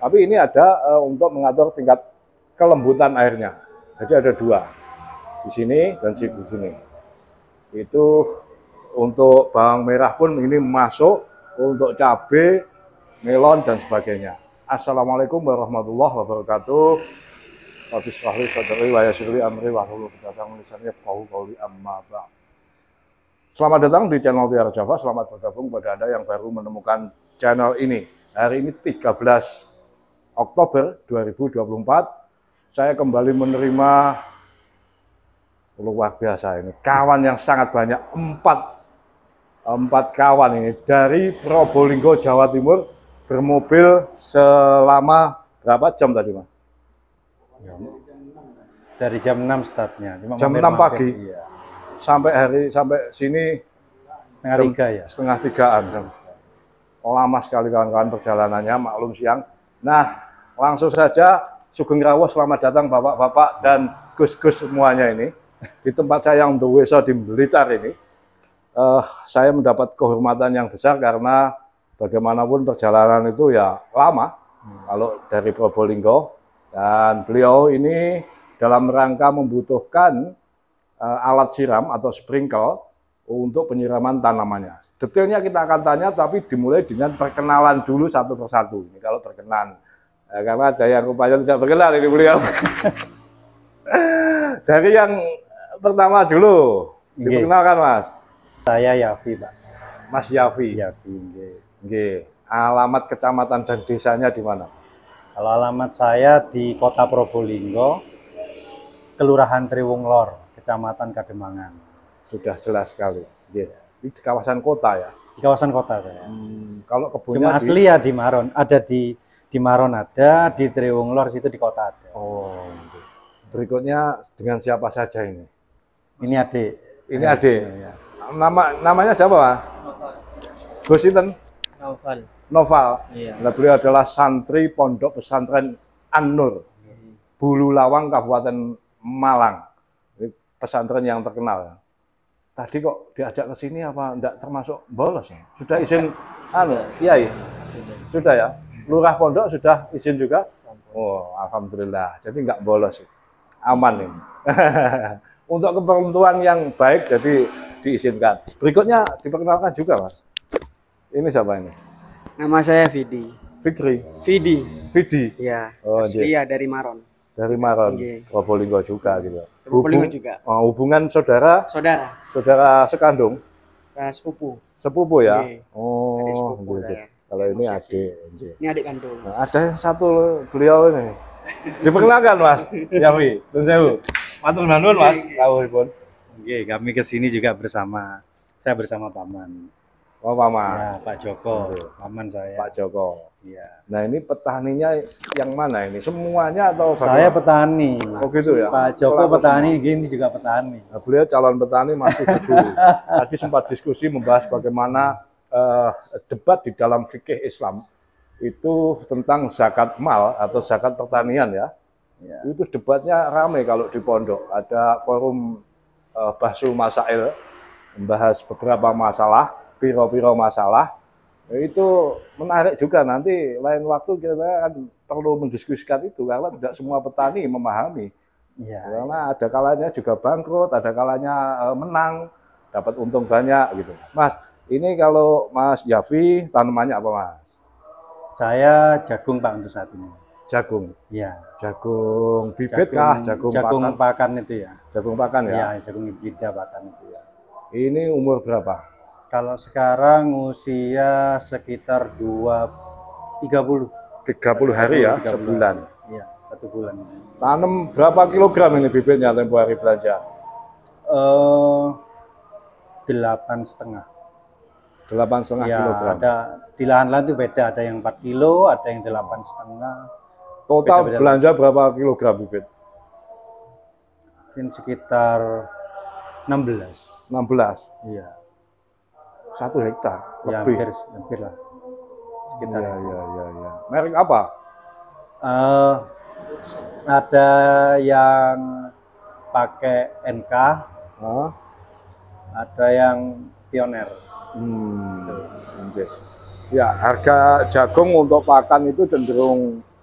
Tapi ini ada untuk mengatur tingkat kelembutan airnya. Jadi ada dua, di sini dan di sini. Itu untuk bawang merah pun ini masuk, untuk cabai, melon dan sebagainya. Assalamualaikum warahmatullahi wabarakatuh. Wabismillah sadari wa yassirli amri wa hlul 'uqdatam min lisani yafqahu qawli amma ba'd. Selamat datang di channel Tiara Java. Selamat bergabung pada Anda yang baru menemukan channel ini. Hari ini 13 Oktober 2024. Saya kembali menerima luar biasa ini kawan yang sangat banyak, empat kawan ini dari Probolinggo, Jawa Timur, bermobil selama berapa jam tadi, Mas? Dari jam 6 startnya. Jam 6 pagi. Iya. Sampai sini setengah 3 ya. Setengah 3-an. Lama sekali kawan-kawan perjalanannya, maklum siang. Nah, langsung saja Sugeng Rawuh, selamat datang Bapak-bapak dan Gus-gus semuanya ini di tempat saya yang untuk Weso di Blitar ini. Saya mendapat kehormatan yang besar karena bagaimanapun perjalanan itu ya lama kalau dari Probolinggo, dan beliau ini dalam rangka membutuhkan alat siram atau sprinkle untuk penyiraman tanamannya. Detailnya kita akan tanya, tapi dimulai dengan perkenalan dulu satu persatu. Ini kalau berkenan, karena ada yang rupanya tidak berkenan ini beliau. Dari yang pertama dulu, diperkenalkan Mas. Saya Yafi, Pak. Mas Yafi. Yafi. Nggih. Alamat kecamatan dan desanya di mana? Kalau alamat saya di Kota Probolinggo, Kelurahan Triwung Lor, Kecamatan Kademangan. Sudah jelas sekali. Nggih. Di kawasan kota ya? Di kawasan kota saya. Kalau kebunnya cuma asli ya di Maron, ada di Maron ada, di Triwung Lor situ di kota ada. Oh. Berikutnya dengan siapa saja ini? Ini adik. Ini adik. Ya. Namanya siapa, Pak? Gus Sinten? Noval. Noval. Iya. Nah, beliau adalah santri Pondok Pesantren An-Nur, Bulu Lawang, Kabupaten Malang. Ini pesantren yang terkenal. Tadi kok diajak ke sini apa enggak termasuk bolos ya? Sudah izin Kiai? Sudah ya? Lurah Pondok sudah izin juga? Oh, alhamdulillah. Jadi enggak bolos. Aman ini. Untuk ketentuan yang baik jadi diizinkan. Berikutnya diperkenalkan juga, Mas. Ini siapa ini? Nama saya Vidi. Fikri. Vidi. Ya. Oh, asli ya dari Maron. Dari Maron. Nggih. Probolinggo juga gitu. Probolinggo juga. Hubungan saudara sekandung. Saya sepupu. Sepupu ya? Nggih. Oh, Adik sepupu gitu. saya. Kalau ini adik. Ini adik kandung. Nah, ada satu beliau ini. Diperkenalkan Mas Yafi. Nun sewu. Matur nuwun Mas. Kawuhipun. Oke, kami ke sini juga saya bersama paman. Oh, Paman. Ya, Pak Joko, paman saya. Pak Joko. Iya. Nah, ini petaninya yang mana ini? Semuanya atau Saya bagaimana? petani. Oh, gitu ya. Pak Joko Pelaku petani, semua. gini juga petani. Nah, beliau calon petani masih dulu. Tadi sempat diskusi membahas bagaimana debat di dalam fikih Islam itu tentang zakat mal atau zakat pertanian ya. Ya. Itu debatnya ramai kalau di pondok. Ada forum Bahsul Masail, membahas beberapa masalah, piro-piro masalah. Itu menarik juga, nanti lain waktu kita akan perlu mendiskusikan itu, karena tidak semua petani memahami. Iya. Karena ada kalanya juga bangkrut, ada kalanya menang, dapat untung banyak gitu. Mas, ini kalau Mas Yafi tanamannya apa, Mas? Saya jagung, Pak, untuk saat ini. Jagung. Iya. Jagung bibit kah? Jagung pakan itu ya. Jagung pakan ya? Iya, jagung hibrida pakan itu ya. Ini umur berapa? Kalau sekarang usia sekitar 30 hari ya, 30 sebulan. Iya, 1 bulan. Tanam berapa kilogram ini bibitnya tempo hari belanja? 8,5. 8,5 Ya, kilogram. ada di lahan-lahan itu beda, ada yang 4 kilo, ada yang 8,5. Total beda-beda. belanja berapa kilogram bibit? Mungkin sekitar 16. 16. Iya. 1 hektar Ya, lebih. hampir lah. Sekitar. Ya. Merek apa? Ada yang pakai NK, Hah? ada yang Pioner. Ya, harga jagung untuk pakan itu cenderung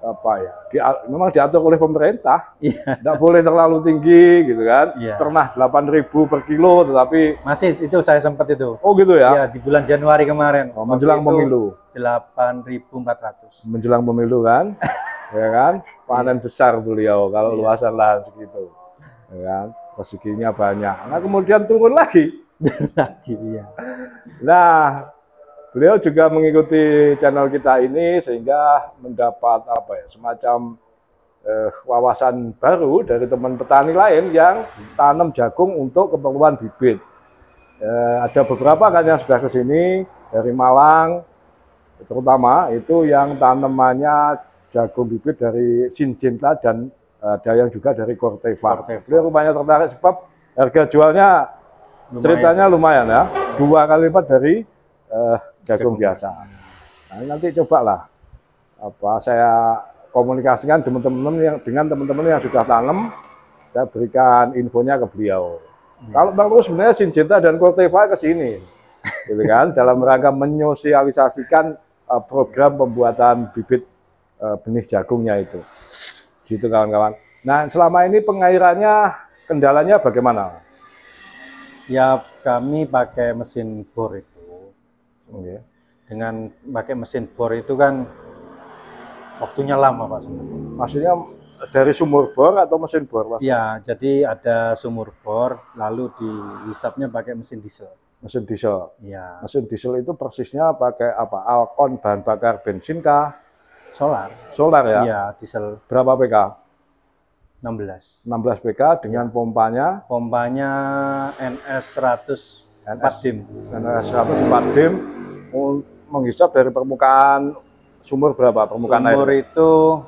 apa ya, memang diatur oleh pemerintah, Iya. tidak boleh terlalu tinggi gitu kan. Iya. Pernah 8.000 per kilo, tetapi Masih itu saya sempat itu. oh gitu ya, Ya, di bulan Januari kemarin. oh, menjelang Waktu itu pemilu, 8.400. menjelang pemilu kan, ya kan, panen besar beliau kalau luasan lahan segitu, ya kan, rezekinya banyak. Nah kemudian turun lagi. Lagi ya. Nah, beliau juga mengikuti channel kita ini sehingga mendapat apa ya, semacam wawasan baru dari teman petani lain yang tanam jagung untuk keperluan bibit. Ada beberapa kan yang sudah ke sini dari Malang, terutama itu yang tanamannya jagung bibit dari Syngenta dan ada yang juga dari Corteva. Beliau rupanya tertarik sebab harga jualnya ceritanya lumayan ya, 2 kali lipat dari jagung biasa. Nah, nanti cobalah saya komunikasikan dengan teman-teman yang sudah tanam, saya berikan infonya ke beliau. Kalau Bang Terus sebenarnya Syngenta dan Corteva ke sini, gitu kan, dalam rangka menyosialisasikan program pembuatan bibit benih jagungnya itu, gitu kawan-kawan. Nah selama ini pengairannya kendalanya bagaimana? Ya, kami pakai mesin bor itu. Okay. Dengan pakai mesin bor itu kan waktunya lama, Pak. Maksudnya dari sumur bor atau mesin bor? Ya, jadi ada sumur bor, lalu dihisapnya pakai mesin diesel. Mesin diesel. Ya. Mesin diesel itu persisnya pakai apa? Alkon bahan bakar bensin kah? Solar. Solar ya? Iya, diesel. Berapa PK? 16. 16 PK dengan pompanya? Pompanya NS 100 4 dim. NS 100 4 dim, menghisap dari permukaan sumur berapa? Permukaan sumur air? Itu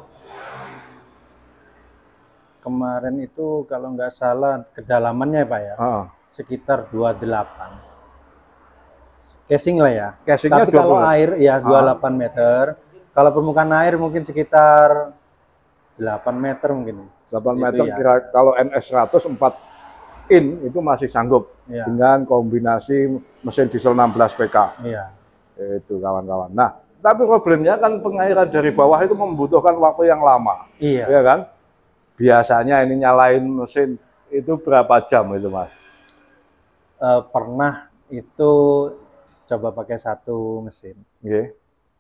kemarin itu kalau nggak salah kedalamannya Pak ya, sekitar 28. Casing lah ya. Casingnya tapi kalau air ya 28 meter. Kalau permukaan air mungkin sekitar 8 meter mungkin. 8 meter ya. Kira kalau NS 100 4 in itu masih sanggup ya. Dengan kombinasi mesin diesel 16 PK. Iya. Itu kawan-kawan. Nah, tapi problemnya kan pengairan dari bawah itu membutuhkan waktu yang lama. Iya. Ya kan? Biasanya ini nyalain mesin itu berapa jam itu, Mas? Pernah itu coba pakai satu mesin. Okay.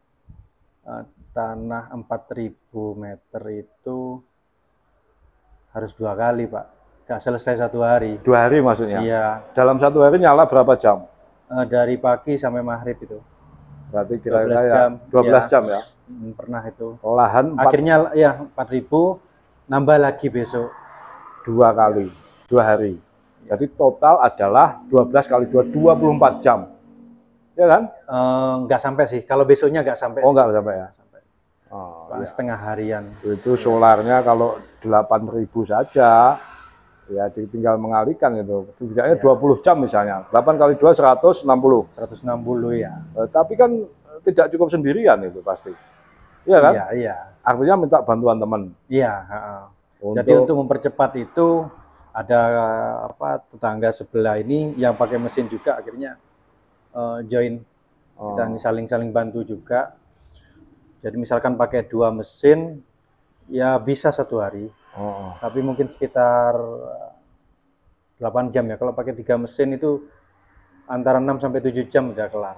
Tanah 4.000 meter itu harus 2 kali, Pak. Nggak selesai 1 hari. 2 hari maksudnya? Iya. Dalam 1 hari nyala berapa jam? Dari pagi sampai maghrib itu. Berarti kira-kira 12 jam. 12 jam ya? Pernah itu. Lahan 4... Akhirnya ya 4.000, nambah lagi besok. 2 kali, 2 hari. Jadi total adalah 12 kali 2, 24 jam. Ya kan? Nggak sampai sih. Kalau besoknya nggak sampai. Oh, nggak sampai ya? Sampai. Oh, ya. Setengah harian. Itu solarnya kalau 8.000 saja, ya tinggal mengalihkan itu. Setidaknya ya. 20 jam misalnya. 8 kali 2, 160. 160 ya. Tapi kan tidak cukup sendirian itu pasti. Iya kan? Iya, iya. Artinya minta bantuan teman. Iya. Jadi untuk mempercepat itu, ada tetangga sebelah ini yang pakai mesin juga akhirnya join. Kita saling-saling bantu juga. Jadi misalkan pakai 2 mesin, ya bisa 1 hari. Tapi mungkin sekitar 8 jam ya. Kalau pakai 3 mesin itu antara 6 sampai 7 jam udah kelar.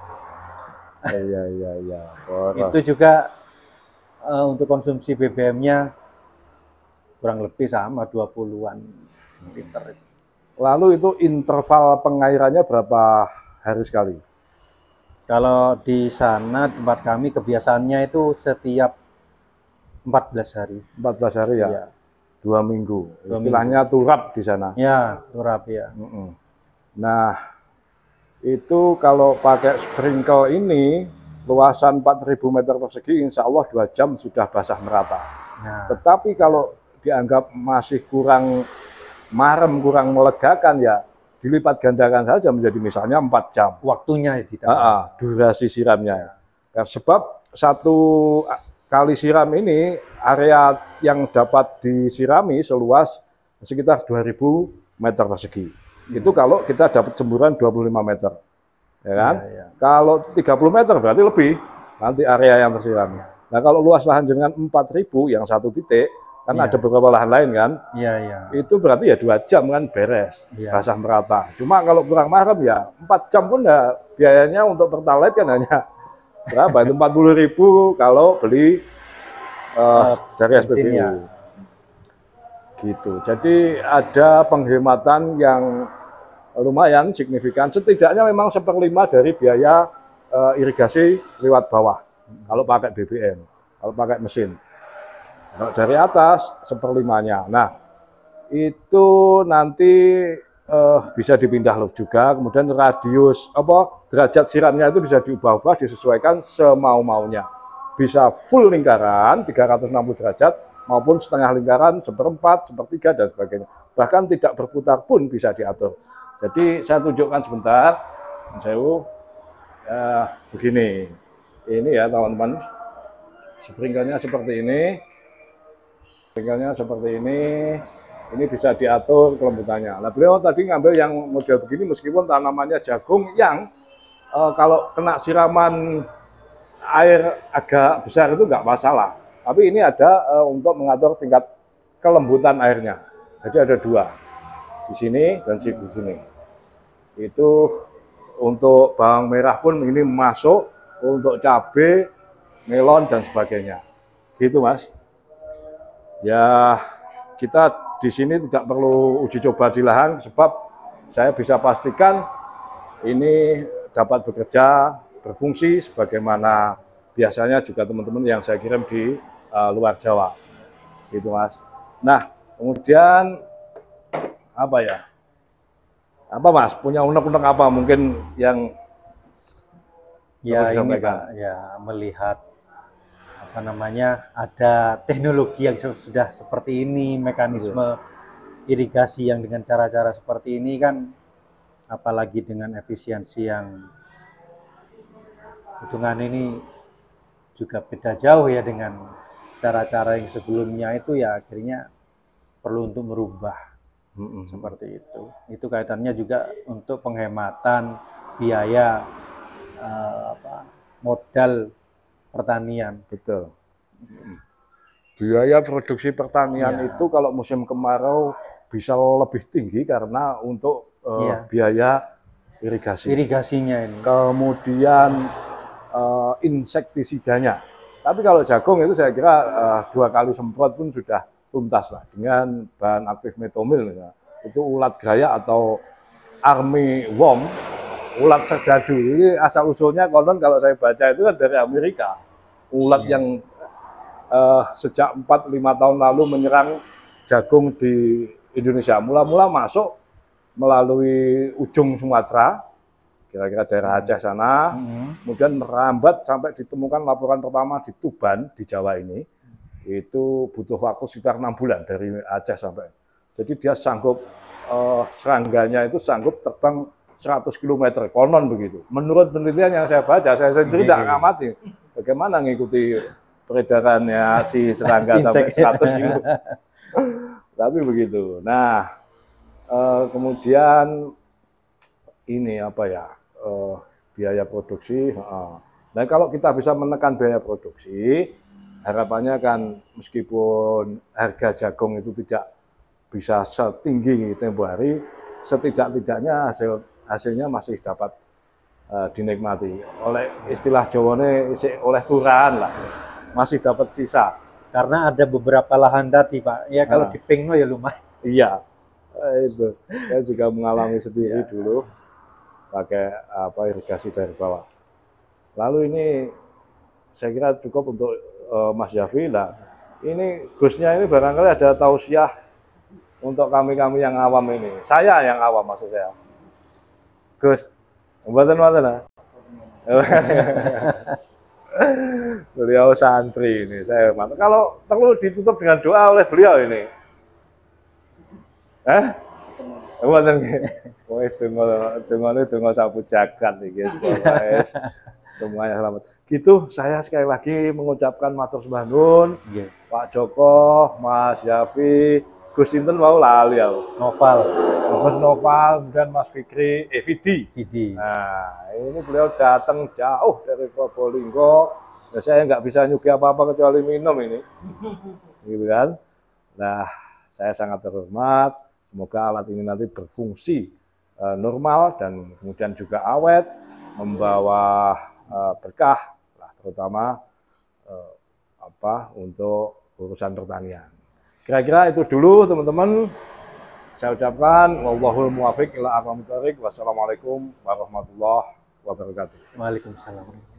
Iya. Itu juga untuk konsumsi BBM-nya kurang lebih sama 20-an liter. Lalu itu interval pengairannya berapa hari sekali? Kalau di sana tempat kami kebiasaannya itu setiap 14 hari. 14 hari ya? Iya. 2 minggu. 2 Istilahnya minggu. turap di sana. Ya, turap ya. Nah, itu kalau pakai sprinkle ini luasan 4.000 meter persegi, insya Allah 2 jam sudah basah merata. Nah. Tetapi kalau dianggap masih kurang marem, kurang melegakan ya, dilipat gandakan saja menjadi misalnya 4 jam. Waktunya durasi siramnya. Ya, sebab 1 kali siram ini area yang dapat disirami seluas sekitar 2.000 meter persegi. Itu kalau kita dapat semburan 25 meter. Ya kan? Ya. Kalau 30 meter berarti lebih nanti area yang tersiram. Nah kalau luas lahan jenengan 4.000 yang satu titik, kan Iya. ada beberapa lahan lain kan, Iya, iya. itu berarti ya 2 jam kan beres, Iya. basah merata. Cuma kalau kurang mahram ya 4 jam pun ya biayanya untuk pertalite kan hanya berapa itu 40.000 kalau beli dari bensin SPBU. ya. Gitu. Jadi ada penghematan yang lumayan signifikan. Setidaknya memang 1/5 dari biaya irigasi lewat bawah. Kalau pakai BBM, kalau pakai mesin. Kalau dari atas 1/5-nya. Nah, itu nanti bisa dipindah loh juga. Kemudian radius derajat siramnya itu bisa diubah-ubah, disesuaikan semau-maunya. Bisa full lingkaran 360 derajat maupun setengah lingkaran, 1/4, 1/3 dan sebagainya. Bahkan tidak berputar pun bisa diatur. Jadi saya tunjukkan sebentar, begini. Ini ya teman-teman, sprinkelnya seperti ini. Sprinkelnya seperti ini bisa diatur kelembutannya. Nah beliau tadi ngambil yang model begini meskipun tanamannya jagung yang kalau kena siraman air agak besar itu nggak masalah. Tapi ini ada untuk mengatur tingkat kelembutan airnya. Jadi ada 2 di sini dan di sini. Itu untuk bawang merah pun ini masuk, untuk cabai, melon dan sebagainya. Gitu Mas. Ya kita di sini tidak perlu uji coba di lahan sebab saya bisa pastikan ini dapat bekerja, berfungsi sebagaimana biasanya juga teman-teman yang saya kirim di luar Jawa. Gitu Mas. Nah, kemudian apa ya? Apa Mas? Punya unek-unek apa mungkin yang Ya ini Pak, ya melihat apa namanya ada teknologi yang sudah seperti ini, mekanisme irigasi yang dengan cara-cara seperti ini kan, apalagi dengan efisiensi yang hitungan ini juga beda jauh ya dengan cara-cara yang sebelumnya itu ya akhirnya perlu untuk merubah seperti itu. Itu kaitannya juga untuk penghematan biaya modal pertanian. Betul. Biaya produksi pertanian itu kalau musim kemarau bisa lebih tinggi karena untuk biaya irigasi. Irigasinya ini. Kemudian insektisidanya. Tapi kalau jagung itu saya kira 2 kali semprot pun sudah tuntas lah dengan bahan aktif metomil. Ya. Itu ulat gaya atau army worm, ulat serdadu. Ini asal usulnya konon kalau saya baca itu kan dari Amerika. Ulat yang sejak 4-5 tahun lalu menyerang jagung di Indonesia. Mula-mula masuk melalui ujung Sumatera, kira-kira daerah Aceh sana, kemudian merambat sampai ditemukan laporan pertama di Tuban, di Jawa ini. Itu butuh waktu sekitar 6 bulan dari Aceh sampai. Jadi dia sanggup, serangganya itu sanggup terbang 100 km, konon begitu. Menurut penelitian yang saya baca, saya sendiri tidak ngamati bagaimana ngikuti peredarannya si serangga sampai 100 km. Tapi begitu. Nah, kemudian ini apa ya, biaya produksi. Nah kalau kita bisa menekan biaya produksi, harapannya kan meskipun harga jagung itu tidak bisa setinggi tempo hari, setidak-tidaknya hasilnya masih dapat dinikmati. Oleh istilah Jawane oleh turan lah, masih dapat sisa. Karena ada beberapa lahan tadi Pak, ya kalau dipingno ya lumayan. Iya, itu saya juga mengalami sendiri dulu pakai irigasi dari bawah. Lalu ini saya kira cukup untuk Mas Yafi lah. Ini Gusnya ini barangkali ada tausiah untuk kami-kami yang awam ini. Saya yang awam maksud saya. Gus, buatan lah. Beliau santri ini, saya mantap. Kalau perlu ditutup dengan doa oleh beliau ini. Buatan wis donga sapu jagat iki wis semuanya selamat. Gitu saya sekali lagi mengucapkan matur sembah nuwun Pak Joko, Mas Yafi, Gus Sinten mau lali ya. Noval, kemudian Mas Fikri, Vidi. Vidi. Nah, ini beliau datang jauh dari Probolinggo Ya, saya nggak bisa nyugi apa-apa kecuali minum ini, gitu kan. Nah, saya sangat terhormat. Semoga alat ini nanti berfungsi normal dan kemudian juga awet, membawa berkah, terutama untuk urusan pertanian. Kira-kira itu dulu teman-teman. Saya ucapkan wallahul muwaffiq ila aqwamit thoriq. Wassalamualaikum warahmatullahi wabarakatuh. Waalaikumsalam.